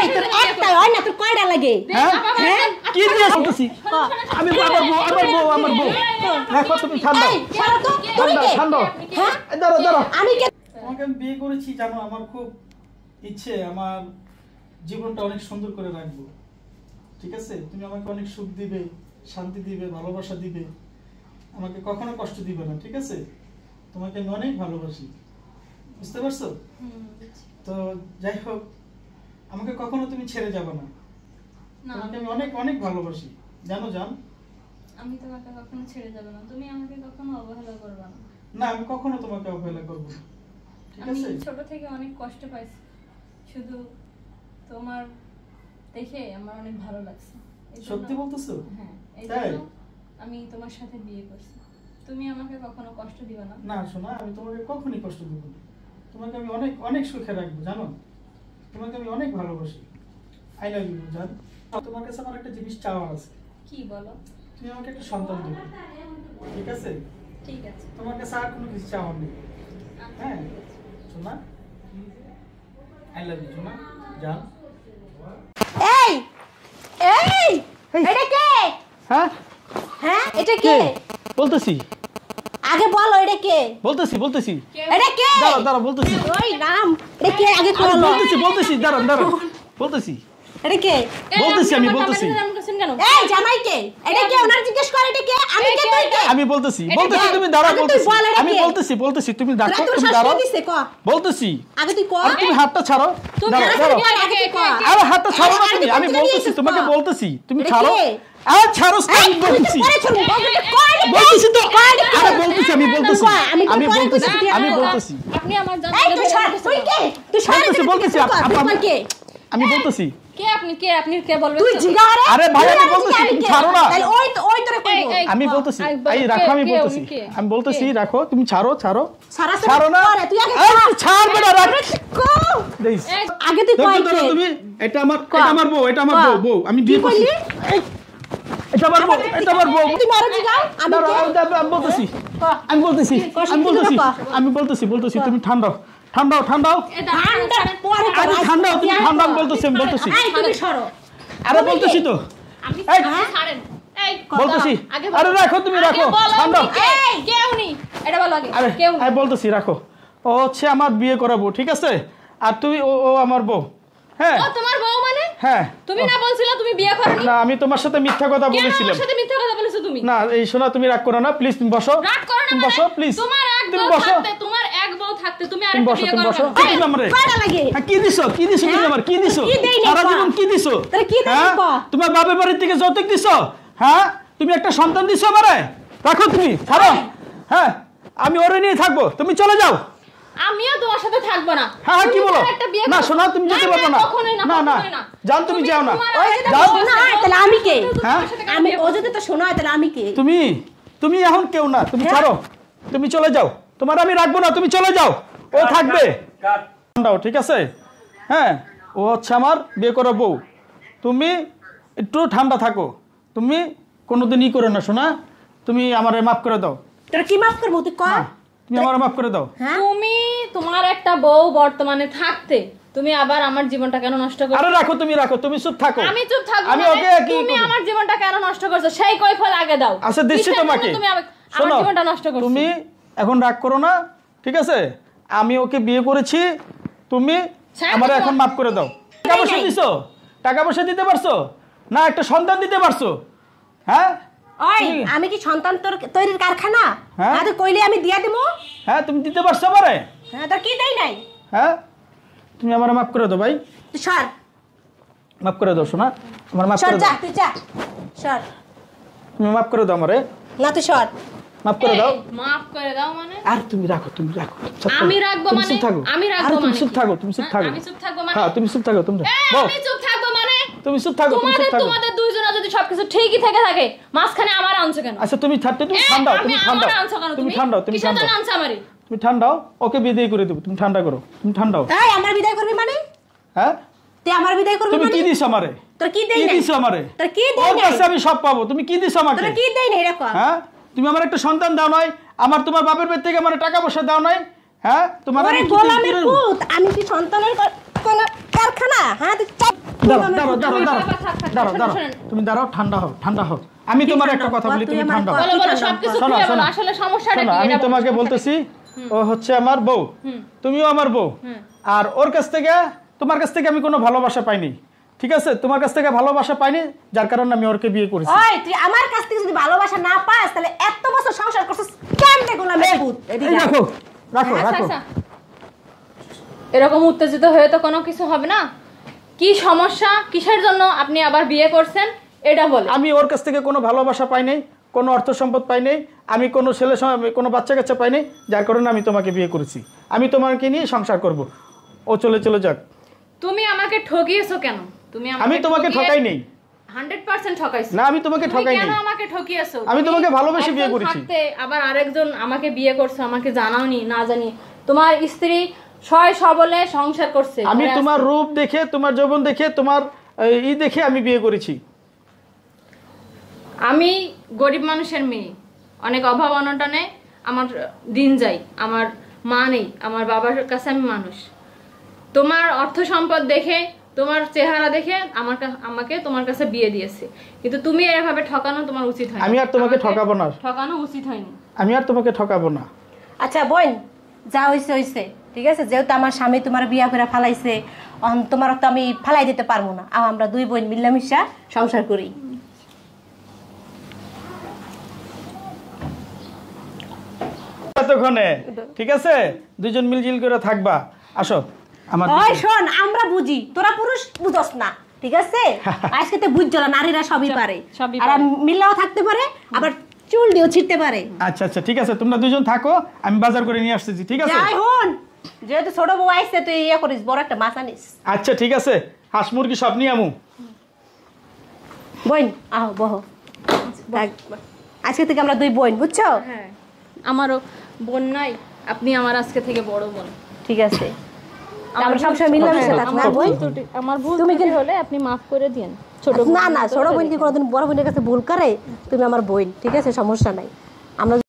এই তোর একটা হয় না তোর কয়টা লাগে হ্যাঁ কি দিয়ে বলতেছি আমি আমার বউ রাখো তুমি ঠান্ডা এই ছাড়ো তো তুমি কে ঠান্ডা হ্যাঁ দাঁড়াও আমি কে তোমাকে আমি বিয়ে করেছি জানো আমার খুব ইচ্ছে আমার জীবনটা অনেক সুন্দর করে রাখবো ঠিক আছে তুমি আমাকে অনেক সুখ দিবে শান্তি দিবে ভালোবাসা দিবে আমাকে কখনো কষ্ট দিবে না ঠিক আছে তোমাকে আমি অনেক ভালোবাসি বুঝতে পারছো তো যাই হোক আমাকে কখনো তুমি ছেড়ে যাবে না তোমাকে আমি অনেক অনেক ভালোবাসি জানো জান আমি তোমাকে কখনো ছেড়ে যাব না তুমি আমাকে কখনো অবহেলা করবে না না আমি কখনো তোমাকে অবহেলা করব না ঠিক আমি আছে ছোট থেকে অনেক কষ্ট পাইছি শুধু তোমার দেখে আমার অনেক ভালো লাগছে সত্যি বলতেছো হ্যাঁ এই তাই জন্য আমি তোমার সাথে বিয়ে করছি তুমি আমাকে কখনো কষ্ট দিবে না না শোনা আমি তোমাকে কখনোই কষ্ট দেব না তোমাকে আমি অনেক অনেক সুখে রাখবো জানো তোমাকে আমি অনেক ভালোবাসি আই লাভ ইউ জান তোমার কাছে আমার একটা জিনিস চাওয়ার আছে কি বলো তুমি আমাকে একটা সন্তান দিবে ঠিক আছে ঠিক আছে তোমার কাছে আর কোনো কিছু চাওয়ার নেই হ্যাঁ শোনা আই লাভ ইউ শোনা জান এই এই এটা কে হ্যাঁ হ্যাঁ এটা কে বলতেছি আগে বলো এটা কে বলতেছি এটা কে দাঁড়াও বলতেছি ওই নাম এটা কে আগে বলো বলতেছি দাঁড়াও বলতেছি এটা কে বলতেছি আমি বলতেছি এই জামাই কে এটা কে ওনার জিজ্ঞেস করে এটা কে আমি কে তুই কে আমি বলতেছি তুমি দাঁড়াও বলতেছি আমি বলতেছি তুমি দেখো তুমি দাঁড়াও দিছে ক বলতেছি আগে তুই ক তুমি হাতটা ছাড়ো দাঁড়াও আগে তুই ক আরে হাতটা ছাড়ো না তুমি আমি বলতেছি তোমাকে বলতেছি তুমি ছাড়ো আর ছাড়ো আমি বলতেছি বলতেছি তো আরে বলতেছি আমি বলতেছি আপনি আমার জান এই তুই ছাড় তুই কে তুই ছাড় বলতেছি আপনি কে আমি বলতেছি আপনি কে বলবেন তুই জিগা আরে ভাই আমি বলতেছি তুমি ছাড়ো না তাহলে ওই তোরে কইবো আমি বলতেছি এই রাখো আমি বলতেছি রাখো তুমি ছাড়ো ছাড়ো না তুই আগে ছাড় বেটা রাখ দেখ আগে তুই কই কে তুমি এটা আমার বউ আমি বিয়ে করছি এটা আমার বউ তুই মারো জিগা আমি বলতেছি তুমি ঠান্ডাও পরে তুমি ঠান্ডা বলতেছি এই তুমি সরো আরে বলতেছি তো আপনি ছাড়েন এই বলতেছি আরে রাখো তুমি রাখো ঠান্ডা এই কে উনি এটা বলো আগে আরে কে উনি আমি বলতেছি রাখো ও হচ্ছে আমার বিয়ে করাবো ঠিক আছে আর তুই ও আমার বউ হ্যাঁ ও তোমার বউ মানে হ্যাঁ তুমি না বলছিলা তুমি বিয়ে করনি না আমি তোমার সাথে মিথ্যা কথা বলেছিলাম আমার সাথে মিথ্যা কথা বলেছো তুমি না এই শোনা তুমি রাগ করো না প্লিজ তুমি বসো রাগ করো না তুমি বসো প্লিজ তোমার এক বউ থাকতে তুমি তুমি আরেকটা বসো বিয়ে তুমি বসো করবে তুমি আমারে কয়টা লাগে কি দিছো তুমি আমার কি দিছো কি দেই না সারা জীবন কি দিছো তাহলে কি দেই না তোমার বাপের বাড়ি থেকে যৌতুক দিছো হ্যাঁ তুমি একটা সন্তান দিছো আমারে রাখো তুমি ছাড়ো হ্যাঁ আমি ওরে নিয়ে থাকবো তুমি চলে যাও আমিও তোমার সাথে থাকবো না হ্যাঁ কি বলো না শোনা তুমি যেতে পারবে না না যাও তুমি যাও না যাও না তাহলে আমি কে হ্যাঁ আমি ও যদি তো শোনা তাহলে আমি কে তুমি এখন কেউ না তুমি ছাড়ো তুমি চলে যাও তোমার আমি রাখবো না তুমি চলে যাও ও থাকবে ঠান্ডাও ঠিক আছে হ্যাঁ ও হচ্ছে আমার বিয়ে করা বউ তুমি একটু ঠান্ডা থাকো তুমি কোনোদিন ই করো না শোনা তুমি আমারে মাফ করে দাও তোরা কি মাফ করবো তুই কর তুমি আমারে মাফ করে দাও তুমি তোমার একটা বউ বর্তমানে থাকতে তুমি আবার আমার জীবনটা কেন নষ্ট করছো আরে রাখো তুমি চুপ থাকো আমি চুপ থাকবো আমি ওকে কি তুমি আমার জীবনটা কেন নষ্ট করছো সেই কৈফল আগে দাও আচ্ছা দিচ্ছি তোমাকে তুমি আমার জীবনটা নষ্ট করছো তুমি এখন রাগ করো না ঠিক আছে আমি ওকে বিয়ে করেছি তুমি আমারে এখন মাফ করে দাও টাকা পয়সা দিতে পারছো না একটা সন্তান দিতে পারছো হ্যাঁ ওই আমি কি সন্তান তৈরির কারখানা হ্যাঁ তুই কইলে আমি দিয়া দেবো হ্যাঁ তুমি দিতে পারছো আমারে হ্যাঁ তোর কি দেই নাই হ্যাঁ তুমি আমারে মাফ করে দাও ভাই তুই সর মাফ করে দাও শোনা আমার মাফ করে যা দাও তুই যা সর তুমি মাফ করে দাও আমারে না তুই সর মাফ করে দাও মাফ করে দাও মানে আর তুমি রাখো আমি রাখবো মানে আমি রাখবো মানে তুমি চুপ থাকো আমি চুপ থাকবো মানে হ্যাঁ তুমি চুপ থাকো তুমি আমি চুপ থাকবো মানে তুমি চুপ থাকো তোমাদের দুইজনের যদি সবকিছু ঠিকই থাকে মাঝখানে আমার আনছো কেন আচ্ছা তুমি ঠান্ডাও তুমি ঠান্ডাও ওকে বিদায় করে দেব তুমি ঠান্ডা করো তুমি ঠান্ডাও এই আমার বিদায় করবি মানে হ্যাঁ তুই আমার বিদায় করবি তুমি মানে কি দিছো আমারে তোর কি দেই নাই কি দিছো আমারে তোর কি দেই ওর নাই কাছে আমি সব পাবো তুমি কি দিছো আমাকে তোর কি দেই নাই এরকম হ্যাঁ তুমি আমার একটা সন্তান দাও নাই তোমার বাপের বাড়ি থেকে আমার টাকা পয়সা দাও নাই হ্যাঁ তোমার গোলামের পুত আমি কি সন্তানের কারখানা হ্যাঁ তুই দাঁড়াও দাঁড়াও দাঁড়াও দাঁড়াও দাঁড়াও দাঁড়াও তুমি দাঁড়াও, ঠান্ডা হও ঠান্ডা হও। আমি তোমার একটা কথা বলি, তুমি ঠান্ডা হও। বলো বলো সবকিছু শোনো, খুলে বলো শোনো। আসলে সমস্যাটা শোনো, কি আমি এটা বলো। তোমাকে বলতেছি, ও হচ্ছে আমার বউ, তুমিও আমার বউ, আর ওর কাছ থেকে তোমার কাছ থেকে আমি কোনো ভালোবাসা পাইনি, ঠিক আছে? তোমার কাছ থেকে ভালোবাসা পাইনি, যার কারণে আমি ওরকে বিয়ে করেছি। ওই তুই আমার কাছ থেকে যদি ভালোবাসা না পাস তাহলে এত বছর সংসার করছিস কেমনে গোলামের পুত? এই রাখো রাখো আচ্ছা, রাখো। আচ্ছা। এরকম উত্তেজিত হয়ে তো কোনো কিছু হবে না। কি সমস্যা, কিসের জন্য আপনি আবার বিয়ে করছেন এটা বলে। আমি ওর কাছ থেকে কোনো ভালোবাসা পাই নাই, কোনো অর্থ সম্পদ পাই নাই, আমি কোনো ছেলে কোনো বাচ্চা কাচ্চা পাই নাই, যার কারণে আমি তোমাকে বিয়ে করেছি। আমি তোমাকে নিয়ে সংসার করব। ও চলে চলে যাক। তুমি আমাকে ঠকিয়েছো কেন? তুমি আমি তোমাকে ঠকাই নেই। 100% ঠকাইছো। না, আমি তোমাকে ঠকাই কেন নাই। আমাকে ঠকিয়েছো? আমি তুমি তোমাকে ভালোবেসে বিয়ে একজন করেছি। থাকতে আবার আরেকজন আমাকে বিয়ে করছো, আমাকে জানাওনি, না জানি। তোমার স্ত্রী সয় সবলে সংসার করছে। আমি ঘরে তোমার আছে। রূপ দেখে, তোমার যৌবন দেখে, তোমার দেখে আমি বিয়ে করেছি। আমি গরিব মানুষের মেয়ে, অনেক অভাব অনটনে আমার দিন যায়, আমার মা নেই, আমার বাবার কাছে আমি মানুষ। তোমার অর্থ সম্পদ দেখে, তোমার চেহারা দেখে আমাকে তোমার কাছে বিয়ে দিয়েছে, কিন্তু তুমি এভাবে ঠকানো তোমার উচিত হয়নি। আমি আর তোমাকে আমাকে ঠকাবো না। ঠকানো উচিত হয়নি। আমি আর তোমাকে ঠকাবো না। আচ্ছা বোন, যা হইছে হইছে, ঠিক আছে? যেহেতু আমার স্বামী তোমার বিয়া করে ফালাইছে, তোমার তো আমি ফালাই দিতে পারবো না। আমরা দুই বোন মিলামিশা সংসার করি। এতক্ষণে ঠিক আছে, দুইজন মিলজিল করে থাকবা। আসো আমার ওই শোন, আমরা বুঝি, তোরা পুরুষ বুঝস না, ঠিক আছে? আজকে তো বুঝছো না, নারীরা সবই পারে, সবই আর মিল্লাও থাকতে পারে, আবার চুল দিয়েও ছিটতে পারে। আচ্ছা আচ্ছা ঠিক আছে, তোমরা দুইজন থাকো, আমি বাজার করে নিয়ে আসতেছি, ঠিক আছে? যাই হন, যেহেতু ছোট বউ আইছে তুই ইয়ে করিস, বড় একটা মাছ আনিস। আচ্ছা ঠিক আছে, হাঁস মুরগি সব নিয়ে আমু। বোন আহ বহ, আজকে থেকে আমরা দুই বোন, বুঝছো? হ্যাঁ, আমারও বোন নাই, আপনি আমার আজকে থেকে বড় বোন। ঠিক আছে, আমরা সবসময় মিলামিশা থাকবো, না বোন? আমার ভুল তুমি ত্রুটি হলে আপনি মাফ করে দিন। ছোট না না, ছোট বোন কি কোনোদিন বড় বোনের কাছে ভুল করে? তুমি আমার বোন, ঠিক আছে? সমস্যা নাই। আমরা